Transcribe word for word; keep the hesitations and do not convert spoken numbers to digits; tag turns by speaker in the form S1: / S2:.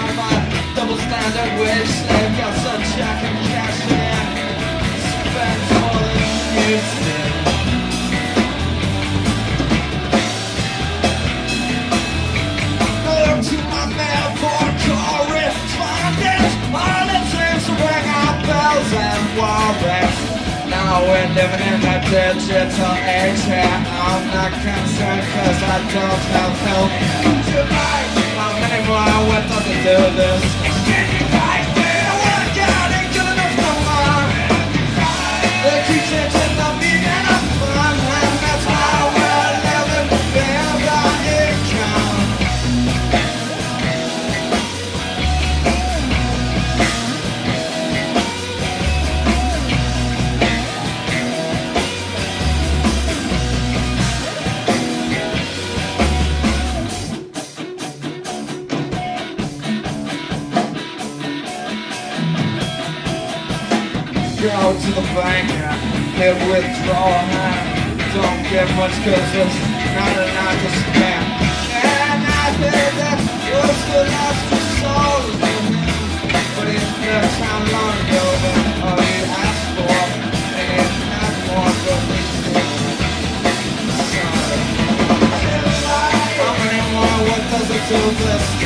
S1: on my double standard wage slave. Got some check and cash in. Spends more than you used to. Look to my mail for correspondence. All it seems to ring our bells and worries. Now we're living in a digital age here. I'm not concerned cause I don't have help tonight. How many more? What does it do this? Can you guys feel I wanna get out and get enough no more? They keep changing the meaning of fun, and that's how we're living in the income. Go to the bank, hit withdraw, don't get much cause it's not enough to spend. And I hear that was the last resort of him. But if that's how long ago then all you asked for, and it had more than we did. How many more, what does it do this?